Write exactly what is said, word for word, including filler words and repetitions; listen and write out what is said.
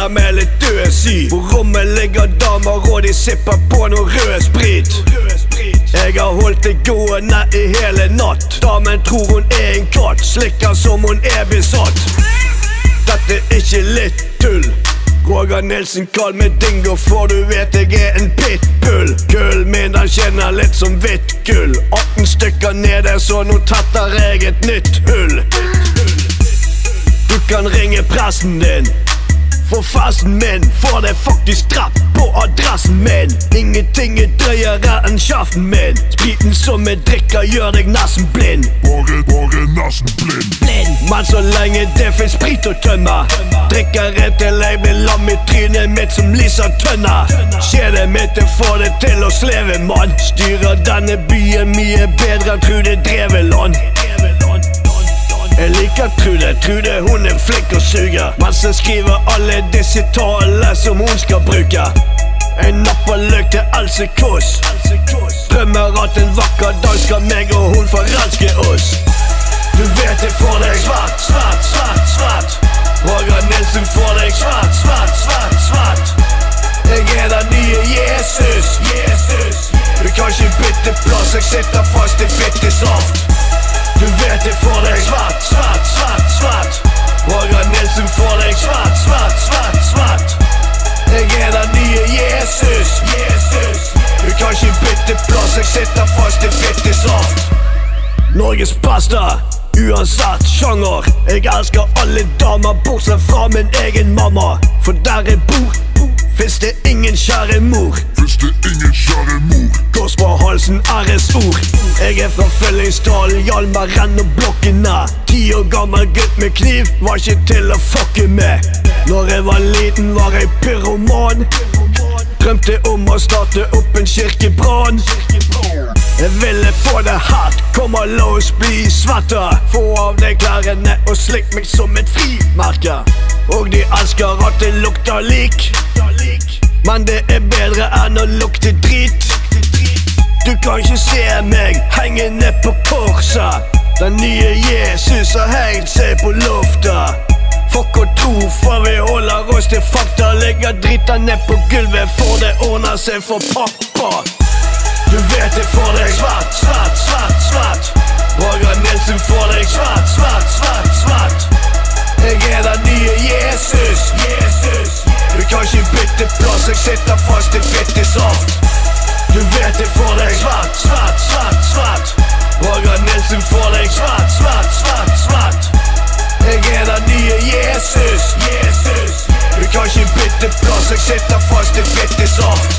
Serverer med litt døs i. På rommet ligger damer og de sipper på noe rød sprit. Jeg har holdt det gående i hele natt. Damen tror hun er en katt, slikker som hun er besatt. Dette er ikke litt tull. Roger Nilsen, kall meg dingo, for du vet jeg er en pitbull. Gull min, den kjenner litt som hvitt gull. atten stykker nede, så nå tetter jeg et nytt hull. Du kan ringe pressen din, for festen min får det faktisk drept på adressen min. Ingenting er drøyere enn kjeften min. Spriten som jeg drikker gjør deg nesten blind. Bare, bare nesten blind. Men så lenge det finnes sprit å tømme, drikker jeg til jeg blir lam i trynet mitt som Lisa Tønne. Kjedet mitt er får det til å sleve, mann. Styrer denne byen mye bedre enn Trude Dreveland. Jeg liker Trude, Trude hun er flink å suge, mens jeg skriver alle disse talene som hun skal bruke. Jeg napper løk til Else Kåss, drømmer at en vakker dag skal meg og hun forelske oss. Du vet jeg får deg svart, svart, svart, svart. Roger Nilsen får deg svart, svart, svart, svart. Jeg er den nye Jesus, Jesus. Du kan ikke bytte plass, jeg sitter fast i fittesaft. Du vet jeg får deg svart, svart, svart, svart. Roger Nilsen får deg svart, svart, svart, svart. Jeg er den nye Jesus, Jesus. Du kan ikke bytte plass, jeg sitter fast i fittesaft. Norges beste, uansett sjanger. Jeg elsker alle damer, bortsett fra min egen mamma. For der jeg bor, finnes det ingen kjære mor. Finnes det ingen kjære mor. Kors på halsen, æresord. Jeg er fra Fyllingsdalen, Hjalmaren og blokkene. Ti år gammel gutt med kniv, var ikke til å fucke med. Når jeg var liten var jeg pyroman. Drømte om å starte opp en kirkebrann. Jeg ville få det hardt, kom og la oss bli svette. Få av deg klærne og slikk meg som et frimerke. Og de elsker at det lukter lik, men det er bedre enn å lukte drit. Du kan ikke se meg hengende på korset. Den nye Jesus har hengt seg på loftet. Fuck og tro, for vi holder oss til fakta. Ligger drita ned på gulvet, for det ordner seg for pappa. Du vet jeg får deg svart, svart, svart, svart. Roger Nilsen får deg svart, svart, svart, svart. Jeg er den nye Jesus, Jesus. Du kan ikke bytte plass, jeg sitter fast i fittesaft. Du vet jeg får deg svart, svart, svart, svart. Roger Nilsen får deg svart, svart, svart, svart. Jeg er den nye Jesus, Jesus. Du kan ikke bytte plass, jeg sitter fast i fittesaft.